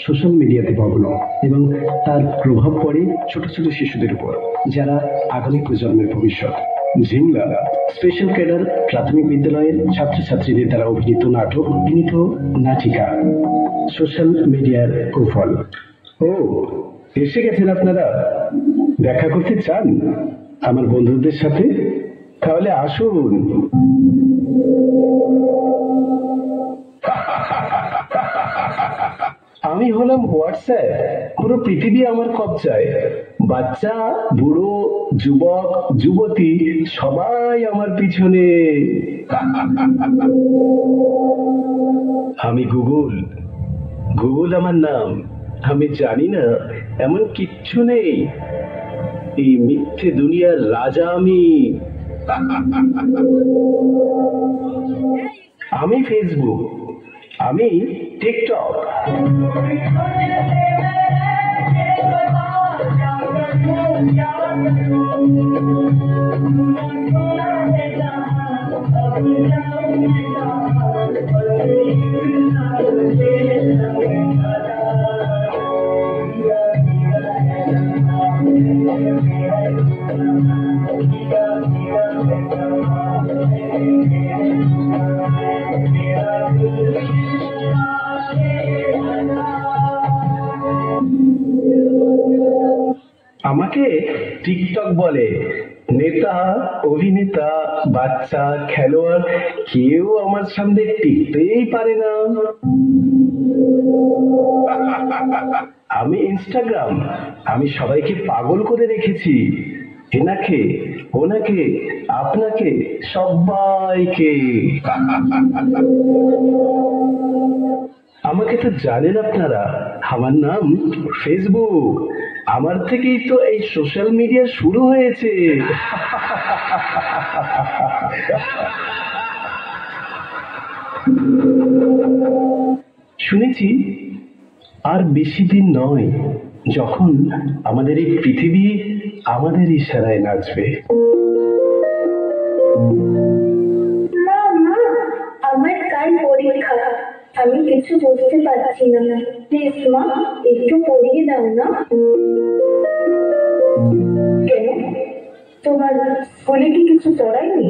Social মিডিয়াতে মগ্ন এবং তার প্রভাব পড়ে ছোট ছোট শিশুদের উপর, যারা আগামী প্রজন্মের ভবিষ্যৎ। ঝিংলা স্পেশাল ক্যাডার প্রাথমিক বিদ্যালয়ের ছাত্রছাত্রীদের দ্বারা অভিনীত নাটক, অভিনীত নাটিকা সোশ্যাল মিডিয়ার কুফল। ও, এসে গেছেন আপনারা? দেখা করতে চান আমার বন্ধুদের সাথে? তাহলে আসুন। আমি হলাম হোয়াটসঅ্যাপ, পুরো পৃথিবী আমার কবজায়। বাচ্চা, বুড়ো, যুবক, যুবতী সবাই আমার পিছনে। আমি গুগল, গুগল আমার নাম। আমি জানি না এমন কিচ্ছু নেই, এই মিথ্যে দুনিয়ার রাজা আমি। আমি ফেসবুক, আমি টিকটক, আমাকে টিকটক বলে। নেতা, অভিনেতা, বাচ্চা, খেলোয়াড় কেউ আমার সামনে টিকতেই পারে না। আমি ইনস্টাগ্রাম, আমি সবাইকে পাগল করে রেখেছি। এনাকে, ওনাকে, আপনাকে, সবাইকে। আমাকে তো জানেন আপনারা, আমার নাম ফেসবুক। আমার থেকেই তো এই সোশ্যাল মিডিয়া শুরু হয়েছে। শুনেছি আর বেশি দিন নয় যখন আমাদের এই পৃথিবী আমাদের ইশারায় নাচবে। আমার কাল পরীক্ষা, আমি কিছু বুঝতে পারছি না। প্লিজ মা, একটু পড়িয়ে দাও না। কেন, তোমার স্কুলে কি কিছু পড়ায়নি?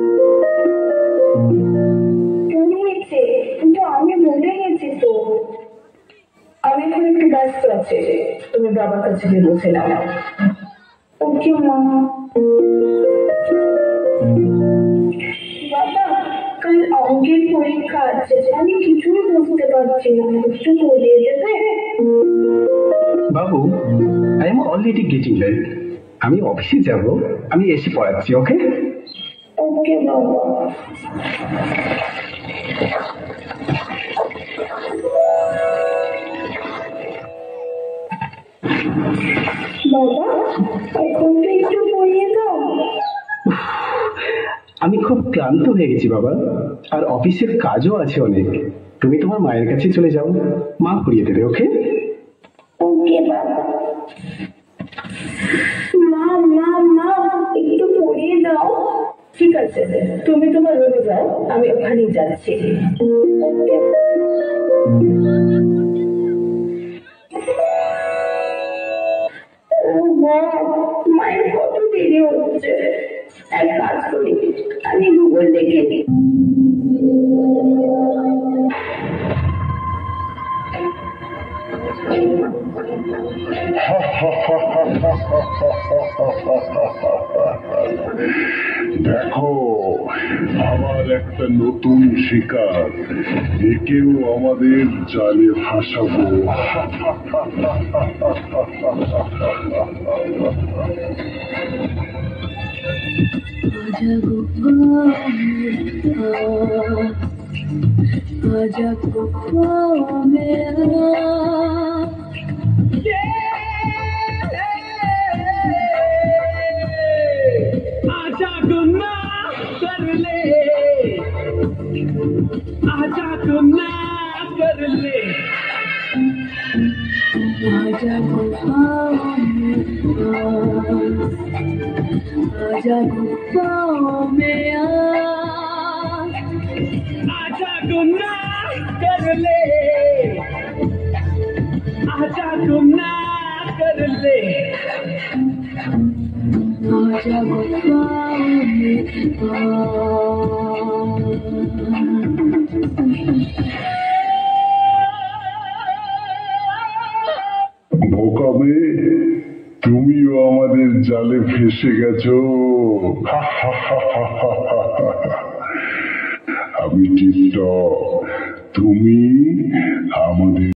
পড়িয়েছে, কিন্তু আমি ভুলে গেছি তো। আমি এখন একটু ব্যস্ত আছি, তুমি বাবার কাছে গিয়ে বসে নাও। ওকে মা। বাবা, কাল অঙ্কের পরীক্ষা আছে, আমি কিছুই বুঝতে পারছি না, একটু পড়িয়ে দেবে? বাবু, I am already getting late. আমি অফিসে যাব, আমি এসে পড়াচ্ছি। ওকে ওকে বাবা। বাবা, এখন তো একটু পড়িয়ে দাও। আমি খুব ক্লান্ত হয়ে গেছি বাবা, আর অফিসের কাজও আছে অনেক। তুমি তোমার মায়ের কাছে চলে যাও, মা পড়িয়ে দেবে। ওকে ওকে বাবা। মা মা মা, একটু পড়িয়ে দাও। ঠিক আছে, তুমি তোমার রুমে যাও, আমি ওখানেই যাচ্ছি। ও মা, মায়ের কত দেরি হচ্ছে। এক কাজ করি, আমি গুগল দেখে নিই। দেখো, আবার একটা নতুন শিকার। একেও আমাদের জালে ফাঁসাবো। आजा गुफाओं में आजा गुनाह कर ले, आजा गुनाह कर ले, आजा गुफाओं में, आजा गुफाओं में आजा गुनाह कर ले, गुना कर ले आजा गुफाओं में বোকা মেয়ে, তুমিও আমাদের জালে ফেসে গেছো। আমি টিপটপ, তুমি আমাদের